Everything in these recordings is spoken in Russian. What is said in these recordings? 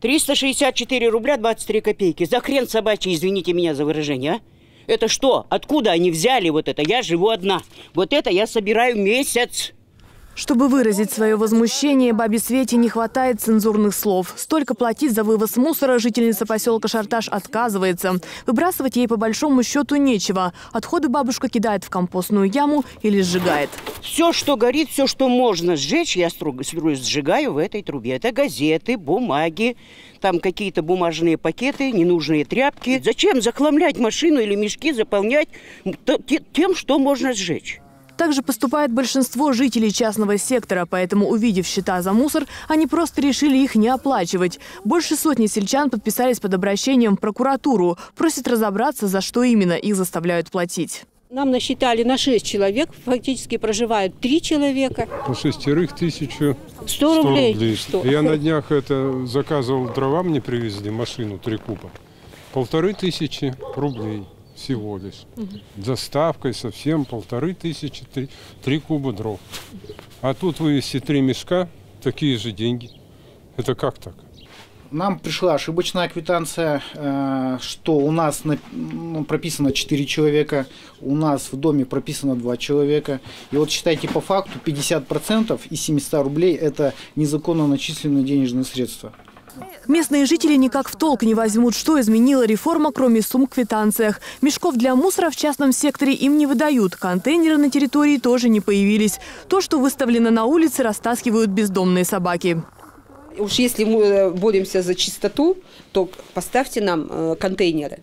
364 рубля 23 копейки. За хрен собачий, извините меня за выражение, а? Это что? Откуда они взяли вот это? Я живу одна. Вот это я собираю месяц. Чтобы выразить свое возмущение, бабе Свете не хватает цензурных слов. Столько платить за вывоз мусора жительница поселка Шарташ отказывается. Выбрасывать ей по большому счету нечего. Отходы бабушка кидает в компостную яму или сжигает. Все, что горит, все, что можно сжечь, я сжигаю в этой трубе. Это газеты, бумаги, там какие-то бумажные пакеты, ненужные тряпки. Зачем захламлять машину или мешки заполнять тем, что можно сжечь? Также поступает большинство жителей частного сектора, поэтому, увидев счета за мусор, они просто решили их не оплачивать. Больше сотни сельчан подписались под обращением в прокуратуру. Просят разобраться, за что именно их заставляют платить. Нам насчитали на 6 человек, фактически проживают 3 человека. По 6 1100 рублей. 100. Я на днях заказывал дрова, мне привезли машину 3 куба. 1500 рублей. Всего лишь. Доставкой совсем 1500, 3 куба дров. А тут вывести 3 мешка, такие же деньги. Это как так? Нам пришла ошибочная квитанция, что у нас прописано 4 человека, у нас в доме прописано 2 человека. И вот считайте по факту 50% из 700 рублей это незаконно начисленные денежные средства. Местные жители никак в толк не возьмут, что изменила реформа, кроме сумм в квитанциях. Мешков для мусора в частном секторе им не выдают. Контейнеры на территории тоже не появились. То, что выставлено на улице, растаскивают бездомные собаки. Уж если мы боремся за чистоту, то поставьте нам контейнеры.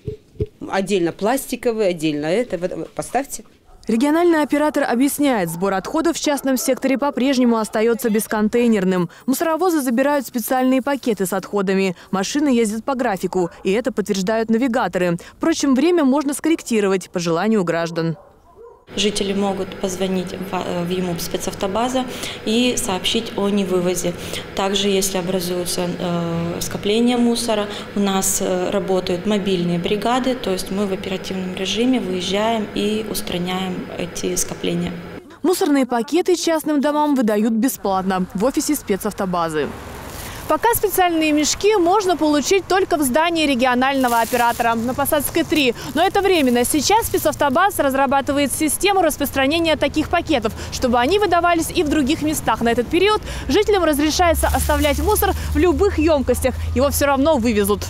Отдельно пластиковые, отдельно это. Поставьте. Региональный оператор объясняет, сбор отходов в частном секторе по-прежнему остается бесконтейнерным. Мусоровозы забирают специальные пакеты с отходами. Машины ездят по графику, и это подтверждают навигаторы. Впрочем, время можно скорректировать по желанию граждан. Жители могут позвонить в ЕМУП спецавтобаза и сообщить о невывозе. Также, если образуются скопления мусора, у нас работают мобильные бригады, то есть мы в оперативном режиме выезжаем и устраняем эти скопления. Мусорные пакеты частным домам выдают бесплатно в офисе спецавтобазы. Пока специальные мешки можно получить только в здании регионального оператора на Посадской 3. Но это временно. Сейчас спецавтобаз разрабатывает систему распространения таких пакетов, чтобы они выдавались и в других местах. На этот период жителям разрешается оставлять мусор в любых емкостях. Его все равно вывезут.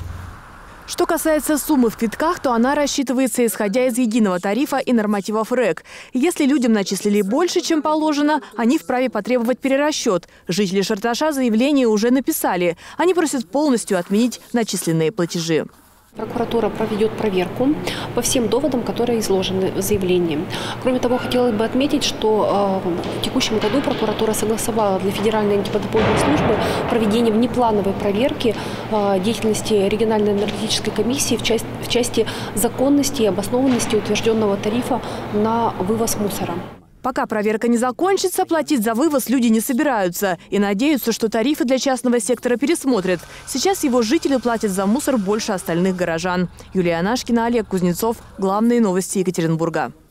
Что касается суммы в квитках, то она рассчитывается исходя из единого тарифа и нормативов РЭК. Если людям начислили больше, чем положено, они вправе потребовать перерасчет. Жители Шарташа заявление уже написали. Они просят полностью отменить начисленные платежи. Прокуратура проведет проверку по всем доводам, которые изложены в заявлении. Кроме того, хотелось бы отметить, что в текущем году прокуратура согласовала для Федеральной антимонопольной службы проведение внеплановой проверки деятельности региональной энергетической комиссии в части законности и обоснованности утвержденного тарифа на вывоз мусора. Пока проверка не закончится, платить за вывоз люди не собираются. И надеются, что тарифы для частного сектора пересмотрят. Сейчас его жители платят за мусор больше остальных горожан. Юлия Анашкина, Олег Кузнецов. Главные новости Екатеринбурга.